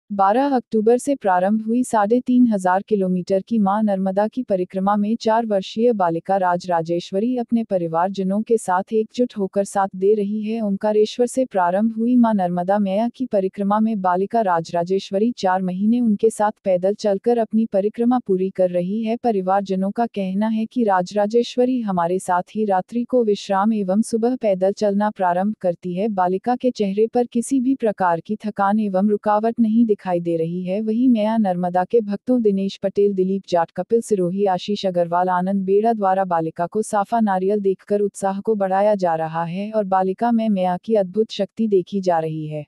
12 अक्टूबर से प्रारंभ हुई 3500 किलोमीटर की मां नर्मदा की परिक्रमा में 4 वर्षीय बालिका राजराजेश्वरी अपने परिवारजनों के साथ एकजुट होकर साथ दे रही है। ओंकारेश्वर से प्रारंभ हुई मां नर्मदा मैया की परिक्रमा में बालिका राजराजेश्वरी 4 महीने उनके साथ पैदल चलकर अपनी परिक्रमा पूरी कर रही है। परिवारजनों का कहना है कि राजराजेश्वरी हमारे साथ ही रात्रि को विश्राम एवं सुबह पैदल चलना प्रारंभ करती है। बालिका के चेहरे पर किसी भी प्रकार की थकान एवं रुकावट नहीं दिखाई दे रही है। वहीं मैया नर्मदा के भक्तों दिनेश पटेल, दिलीप जाट, कपिल सिरोही, आशीष अग्रवाल, आनंद बेड़ा द्वारा बालिका को साफा नारियल देखकर उत्साह को बढ़ाया जा रहा है और बालिका में मैया की अद्भुत शक्ति देखी जा रही है।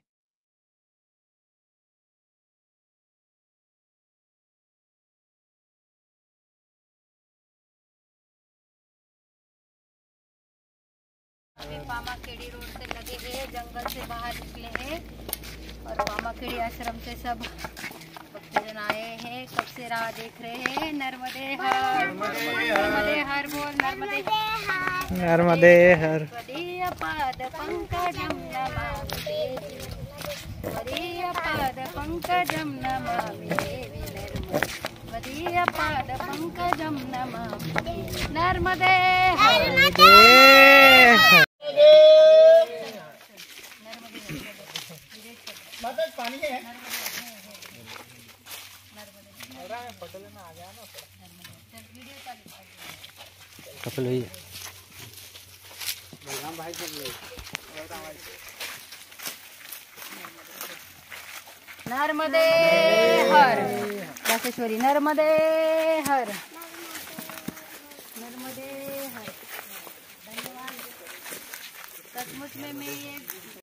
अभी पामाखेड़ी रोड से लगे हैं, जंगल से बाहर निकले हैं और पामाखेड़ी आश्रम से सब भक्तजन आए हैं। कब से राह देख रहे हैं। नर्मदे हर, नर्मदे हर बोल, नर्मदे हर, नर्मदे हर। त्वदीय पाद पंकजं नमामि देवी, त्वदीय पाद पंकजं नमामि देवी, त्वदीय पाद पंकजं नमामि नर्मदे हर। पानी है कपिल भैया नर्मदे हर, राजेश्वरी नर्मदे हर, नर्मदे हर। धन्यवाद। सचमुच में मैं